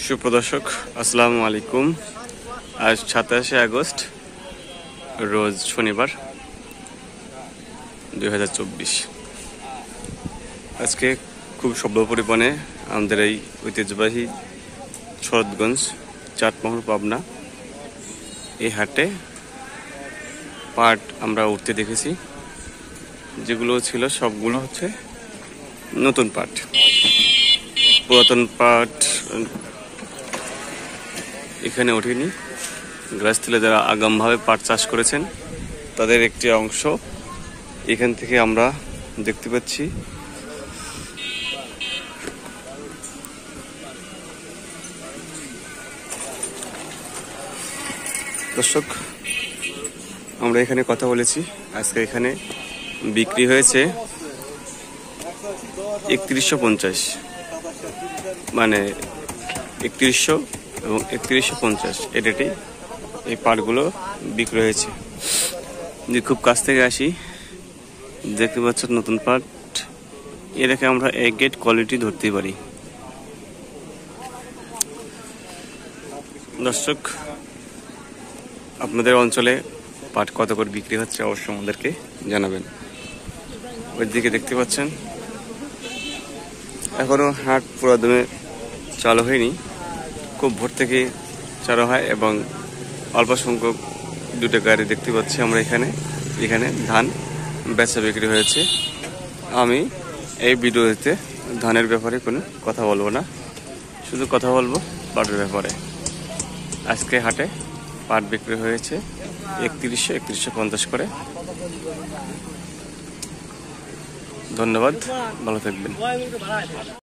সুপ্রদর্শক আসসালামু আলাইকুম। আজ 27শে আগস্ট, রোজ শনিবার 2024। আজকে খুব সর্বপরিমাণে আমাদের এই ঐতিহ্যবাহী শরৎগঞ্জ চাটমোহর পাবনা এই হাটে পাট আমরা উঠতে দেখেছি। যেগুলো ছিল সবগুলো হচ্ছে নতুন পাট। পুরাতন পাট এখানে ওঠেনি। গ্রাসতলে যারা আগামভাবে পাট চাষ করেছেন তাদের একটি অংশ এখান থেকে আমরা দেখতে পাচ্ছি। দর্শক, আমরা এখানে কথা বলেছি। আজকে এখানে বিক্রি হয়েছে 3150, মানে 3100 এবং 3150 এই রেটেই এই পাটগুলো বিক্রি হয়েছে। যদি খুব কাছ থেকে আসি, দেখতে পাচ্ছেন নতুন পাট। এটাকে আমরা এক গ্রেড কোয়ালিটি ধরতে পারি। দর্শক, আপনাদের অঞ্চলে পাট কত করে বিক্রি হচ্ছে অবশ্যই আমাদেরকে জানাবেন। ওইদিকে দেখতে পাচ্ছেন এখনো হাট পুরোদমে চালু হয়নি। খুব ভোর থেকে চালু হয় এবং অল্প সংখ্যক দুটো গাড়ি দেখতে পাচ্ছি আমরা এখানে ধান বেচা বিক্রি হয়েছে। আমি এই ভিডিওতে ধানের ব্যাপারে কোনো কথা বলবো না, শুধু কথা বলবো পাটের ব্যাপারে। আজকে হাটে পাট বিক্রি হয়েছে 3150 করে। ধন্যবাদ, ভালো থাকবেন।